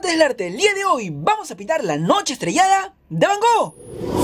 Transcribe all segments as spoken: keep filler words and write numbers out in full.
Amantes del arte, el día de hoy vamos a pintar la noche estrellada de Van Gogh.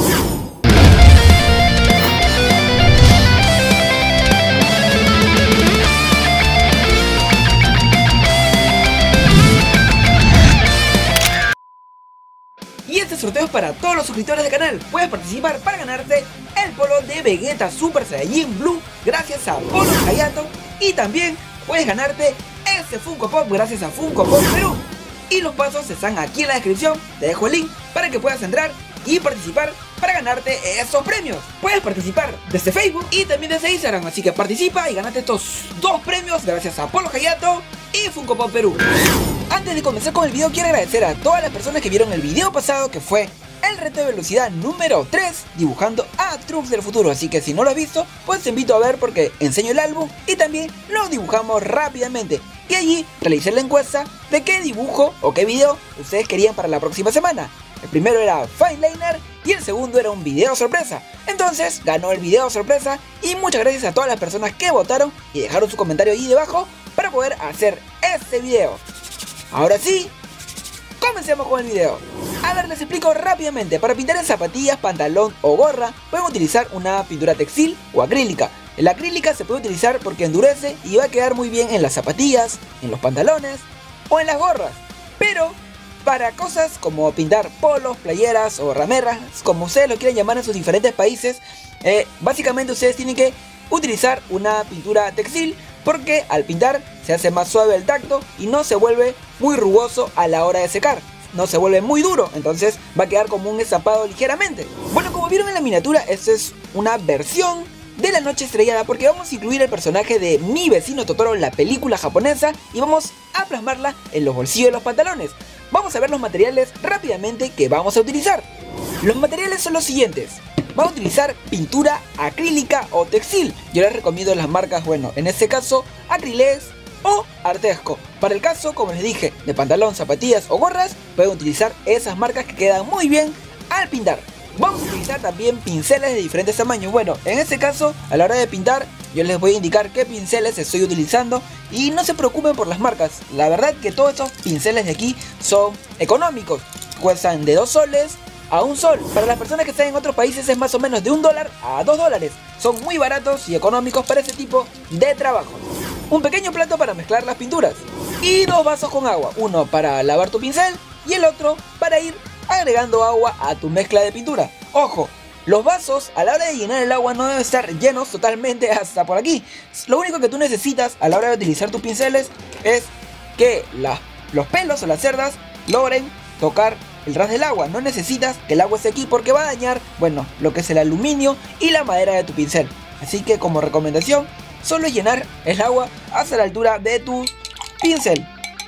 Y este sorteo es para todos los suscriptores del canal. Puedes participar para ganarte el polo de Vegeta Super Saiyajin Blue gracias a Polo Hayato. Y también puedes ganarte este Funko Pop gracias a Funko Pop Perú. Y los pasos están aquí en la descripción. Te dejo el link para que puedas entrar y participar para ganarte esos premios. Puedes participar desde Facebook y también desde Instagram. Así que participa y ganate estos dos premios gracias a Polo Hayato y Funko Pop Perú. Antes de comenzar con el video, quiero agradecer a todas las personas que vieron el video pasado, que fue el reto de velocidad número tres, dibujando a Trunks del futuro. Así que si no lo has visto, pues te invito a ver porque enseño el álbum y también lo dibujamos rápidamente. Y allí realicé la encuesta de qué dibujo o qué video ustedes querían para la próxima semana. El primero era Fineliner y el segundo era un video sorpresa. Entonces ganó el video sorpresa y muchas gracias a todas las personas que votaron y dejaron su comentario ahí debajo para poder hacer este video. Ahora sí, comencemos con el video. A ver, les explico rápidamente. Para pintar en zapatillas, pantalón o gorra pueden utilizar una pintura textil o acrílica. La acrílica se puede utilizar porque endurece y va a quedar muy bien en las zapatillas, en los pantalones o en las gorras. Pero para cosas como pintar polos, playeras o rameras, como ustedes lo quieran llamar en sus diferentes países, eh, básicamente ustedes tienen que utilizar una pintura textil, porque al pintar se hace más suave el tacto y no se vuelve muy rugoso a la hora de secar. No se vuelve muy duro, entonces va a quedar como un estampado ligeramente. Bueno, como vieron en la miniatura, esta es una versión de la noche estrellada, porque vamos a incluir el personaje de Mi Vecino Totoro, la película japonesa, y vamos a plasmarla en los bolsillos de los pantalones. Vamos a ver los materiales rápidamente que vamos a utilizar. Los materiales son los siguientes. Vamos a utilizar pintura acrílica o textil. Yo les recomiendo las marcas, bueno, en este caso Acrylex o Artesco. Para el caso, como les dije, de pantalón, zapatillas o gorras, pueden utilizar esas marcas que quedan muy bien al pintar. Vamos a utilizar también pinceles de diferentes tamaños. Bueno, en este caso, a la hora de pintar, yo les voy a indicar qué pinceles estoy utilizando y no se preocupen por las marcas. La verdad que todos estos pinceles de aquí son económicos. Cuestan de dos soles a un sol. Para las personas que están en otros países es más o menos de un dólar a dos dólares. Son muy baratos y económicos para ese tipo de trabajo. Un pequeño plato para mezclar las pinturas y dos vasos con agua, uno para lavar tu pincel y el otro para ir agregando agua a tu mezcla de pintura. Ojo, los vasos a la hora de llenar el agua no deben estar llenos totalmente hasta por aquí. Lo único que tú necesitas a la hora de utilizar tus pinceles es que la, los pelos o las cerdas logren tocar el ras del agua. No necesitas que el agua esté aquí porque va a dañar, bueno, lo que es el aluminio y la madera de tu pincel. Así que como recomendación, solo es llenar el agua hasta la altura de tu pincel.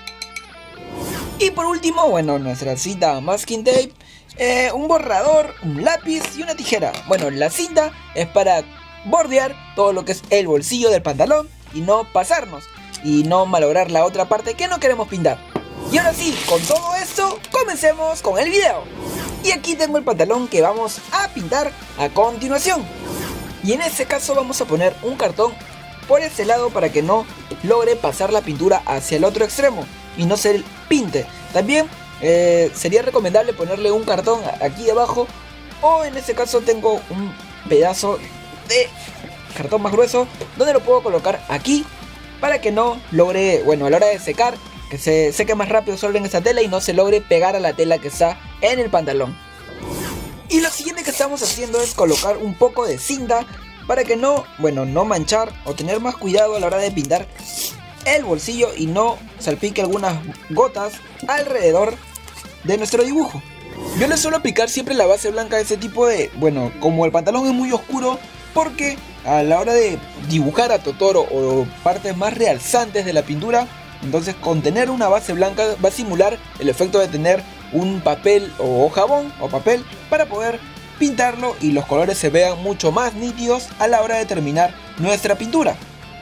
Y por último, bueno, nuestra cinta masking tape, eh, un borrador, un lápiz y una tijera. Bueno, la cinta es para bordear todo lo que es el bolsillo del pantalón y no pasarnos y no malograr la otra parte que no queremos pintar. Y ahora sí, con todo esto, comencemos con el video. Y aquí tengo el pantalón que vamos a pintar a continuación. Y en este caso vamos a poner un cartón por este lado para que no logre pasar la pintura hacia el otro extremo y no se pinte. También eh, sería recomendable ponerle un cartón aquí debajo, o en este caso tengo un pedazo de cartón más grueso donde lo puedo colocar aquí para que no logre, bueno, a la hora de secar, que se seque más rápido solo en esta tela y no se logre pegar a la tela que está en el pantalón. Y lo siguiente que estamos haciendo es colocar un poco de cinta para que no, bueno, no manchar o tener más cuidado a la hora de pintar el bolsillo y no salpique algunas gotas alrededor de nuestro dibujo. Yo le suelo aplicar siempre la base blanca de ese tipo de, bueno, como el pantalón es muy oscuro, porque a la hora de dibujar a Totoro o partes más realzantes de la pintura, entonces con tener una base blanca va a simular el efecto de tener un papel o jabón o papel para poder pintarlo y los colores se vean mucho más nítidos a la hora de terminar nuestra pintura.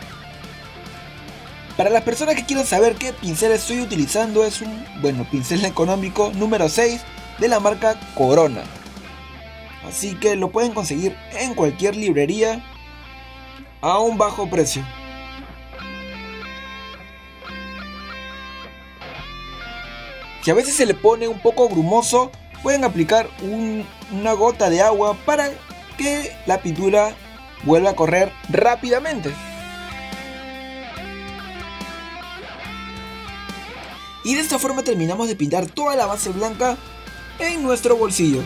Para las personas que quieran saber qué pincel estoy utilizando, es un, bueno, pincel económico número seis de la marca Corona. Así que lo pueden conseguir en cualquier librería a un bajo precio. Si a veces se le pone un poco grumoso, pueden aplicar un, una gota de agua para que la pintura vuelva a correr rápidamente. Y de esta forma terminamos de pintar toda la base blanca en nuestro bolsillo.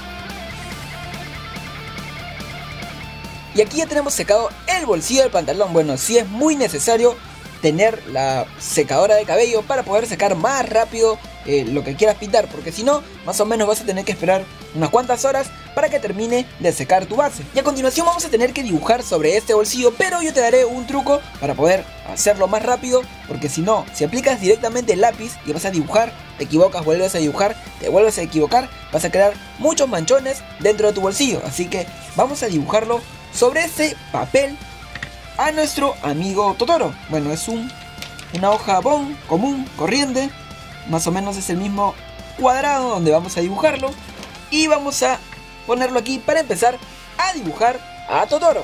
Y aquí ya tenemos secado el bolsillo del pantalón. Bueno, sí es muy necesario tener la secadora de cabello para poder secar más rápido eh, lo que quieras pintar, porque si no, más o menos vas a tener que esperar unas cuantas horas para que termine de secar tu base. Y a continuación vamos a tener que dibujar sobre este bolsillo, pero yo te daré un truco para poder hacerlo más rápido, porque si no, si aplicas directamente el lápiz y vas a dibujar, te equivocas, vuelves a dibujar, te vuelves a equivocar, vas a crear muchos manchones dentro de tu bolsillo. Así que vamos a dibujarlo sobre ese papel a nuestro amigo Totoro. Bueno, es un, una hoja bond común, corriente. Más o menos es el mismo cuadrado donde vamos a dibujarlo. Y vamos a ponerlo aquí para empezar a dibujar a Totoro.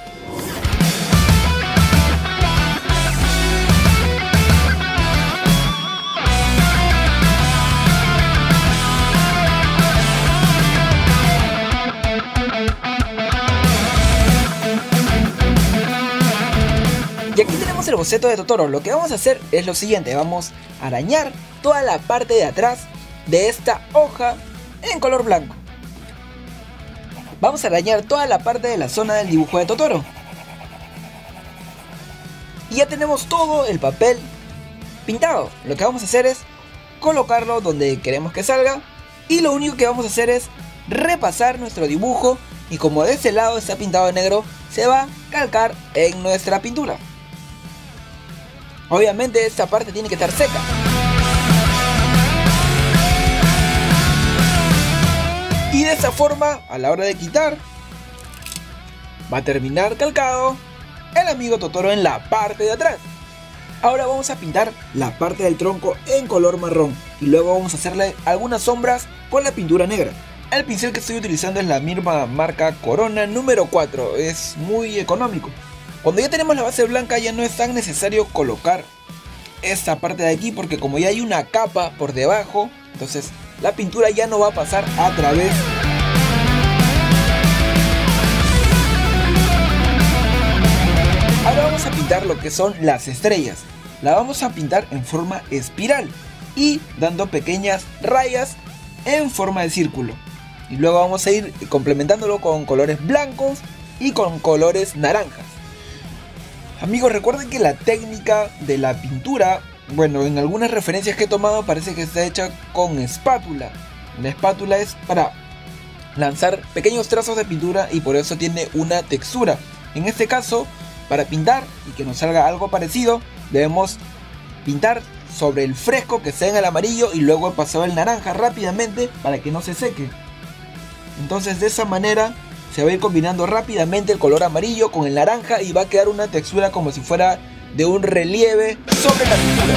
Y aquí tenemos el boceto de Totoro. Lo que vamos a hacer es lo siguiente: vamos a arañar toda la parte de atrás de esta hoja en color blanco. Vamos a arañar toda la parte de la zona del dibujo de Totoro. Y ya tenemos todo el papel pintado. Lo que vamos a hacer es colocarlo donde queremos que salga. Y lo único que vamos a hacer es repasar nuestro dibujo. Y como de este lado está pintado de negro, se va a calcar en nuestra pintura. Obviamente esta parte tiene que estar seca. Y de esta forma, a la hora de quitar, va a terminar calcado el amigo Totoro en la parte de atrás. Ahora vamos a pintar la parte del tronco en color marrón. Y luego vamos a hacerle algunas sombras con la pintura negra. El pincel que estoy utilizando es la misma marca Corona número cuatro. Es muy económico. Cuando ya tenemos la base blanca ya no es tan necesario colocar esta parte de aquí, porque como ya hay una capa por debajo, entonces la pintura ya no va a pasar a través. Ahora vamos a pintar lo que son las estrellas. La vamos a pintar en forma espiral y dando pequeñas rayas en forma de círculo. Y luego vamos a ir complementándolo con colores blancos y con colores naranjas. Amigos, recuerden que la técnica de la pintura, bueno, en algunas referencias que he tomado parece que está hecha con espátula. La espátula es para lanzar pequeños trazos de pintura y por eso tiene una textura. En este caso, para pintar y que nos salga algo parecido, debemos pintar sobre el fresco que sea en el amarillo y luego he pasado el naranja rápidamente para que no se seque. Entonces de esa manera se va a ir combinando rápidamente el color amarillo con el naranja y va a quedar una textura como si fuera de un relieve sobre la pintura.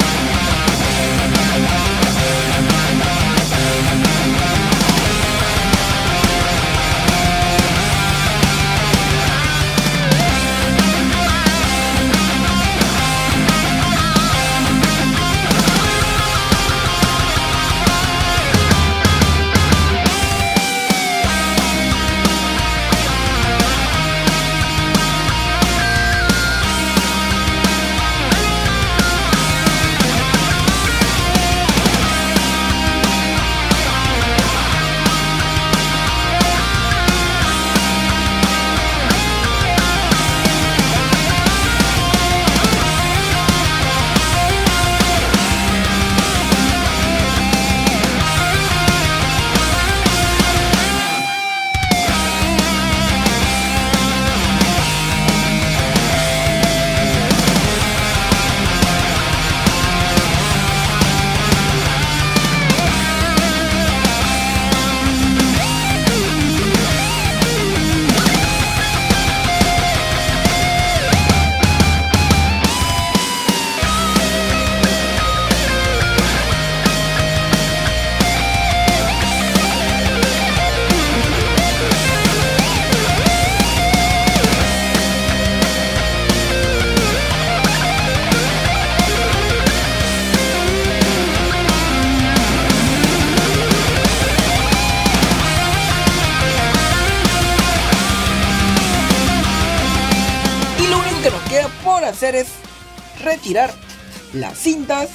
a hacer es retirar las cintas.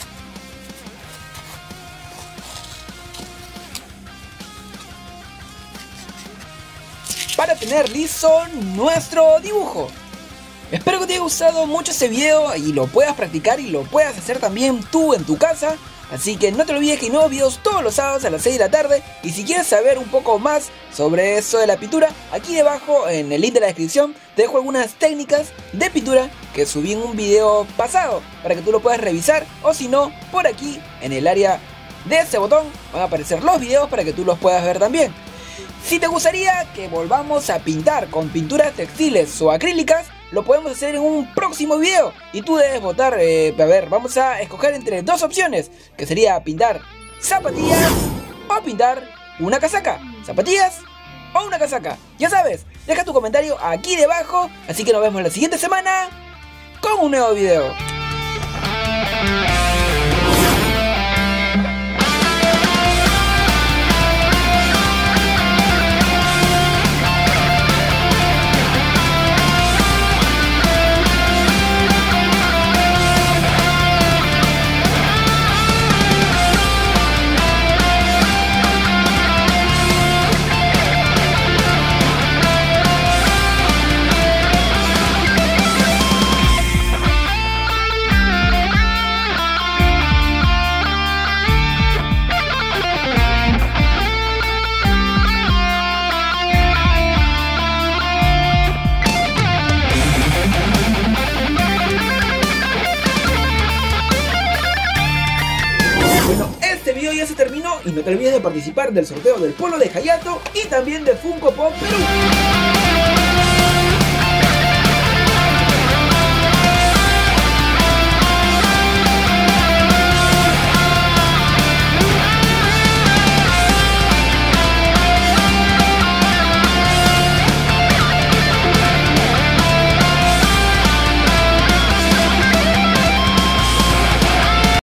Para tener listo nuestro dibujo. Espero que te haya gustado mucho este video y lo puedas practicar y lo puedas hacer también tú en tu casa. Así que no te olvides que hay nuevos videos todos los sábados a las seis de la tarde. Y si quieres saber un poco más sobre eso de la pintura, aquí debajo en el link de la descripción te dejo algunas técnicas de pintura que subí en un video pasado para que tú lo puedas revisar. O si no, por aquí en el área de ese botón van a aparecer los videos para que tú los puedas ver también. Si te gustaría que volvamos a pintar con pinturas textiles o acrílicas, lo podemos hacer en un próximo video. Y tú debes votar, eh, a ver, vamos a escoger entre dos opciones, que sería pintar zapatillas o pintar una casaca. Zapatillas o una casaca. Ya sabes, deja tu comentario aquí debajo. Así que nos vemos la siguiente semana con un nuevo video. Este video ya se terminó y no te olvides de participar del sorteo del polo de Hayato y también de Funko Pop Perú.